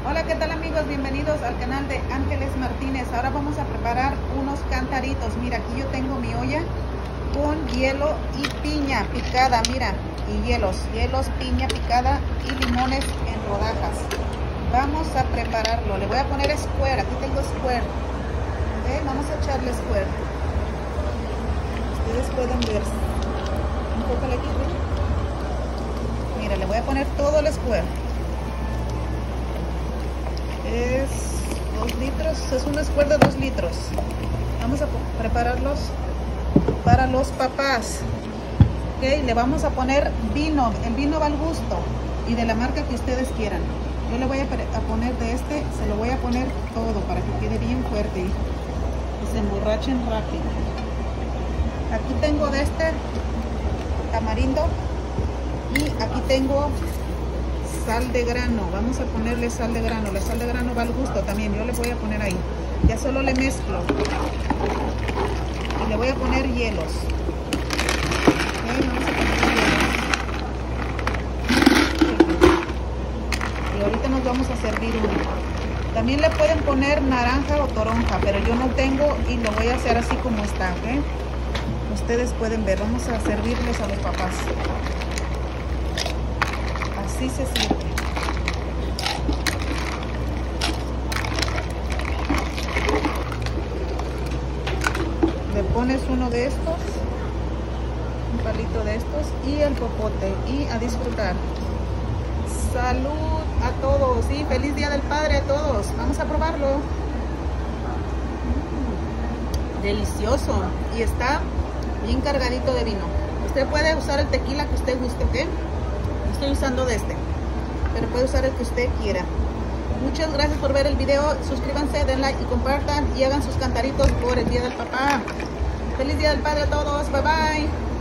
Hola, ¿qué tal amigos? Bienvenidos al canal de Ángeles Martínez. Ahora vamos a preparar unos cantaritos. Mira, aquí yo tengo mi olla con hielo y piña picada, mira, y hielos, piña picada y limones en rodajas. Vamos a prepararlo. Le voy a poner square, aquí tengo square. ¿Okay? Vamos a echarle square. Ustedes pueden ver. Un poco aquí. Mira, le voy a poner todo el square. Es 2 litros, es un square de 2 litros. Vamos a prepararlos para los papás. Ok, le vamos a poner vino. El vino va al gusto y de la marca que ustedes quieran. Yo le voy a poner de este, se lo voy a poner todo para que quede bien fuerte y se emborrachen rápido. Aquí tengo de este tamarindo y aquí tengo sal de grano. Vamos a ponerle sal de grano. La sal de grano va al gusto también. Yo le voy a poner ahí. Ya solo le mezclo. Y le voy a poner hielos. Okay, vamos a poner hielos. Y ahorita nos vamos a servir uno. También le pueden poner naranja o toronja, pero yo no tengo y lo voy a hacer así como está. ¿Okay? Ustedes pueden ver. Vamos a servirles a los papás. Así se sirve. Le pones uno de estos, un palito de estos y el popote y a disfrutar. Salud a todos y feliz Día del Padre a todos. Vamos a probarlo. Delicioso y está bien cargadito de vino. Usted puede usar el tequila que usted guste, ¿ok? Estoy usando de este, pero puede usar el que usted quiera. Muchas gracias por ver el video. Suscríbanse, den like y compartan y hagan sus cantaritos por el Día del Papá. Feliz Día del Padre a todos. Bye bye.